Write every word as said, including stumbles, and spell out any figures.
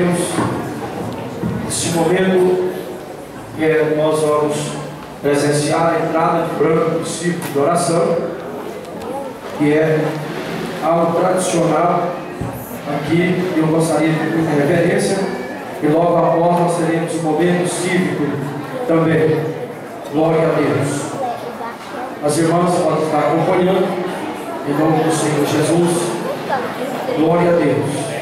Deus. Neste momento, é, nós vamos presenciar a entrada de branco do círculo de oração, que é algo tradicional aqui. Eu gostaria de muita reverência, e logo após nós teremos um momento cívico também. Glória a Deus. As irmãs podem estar acompanhando, em nome do Senhor Jesus. Glória a Deus.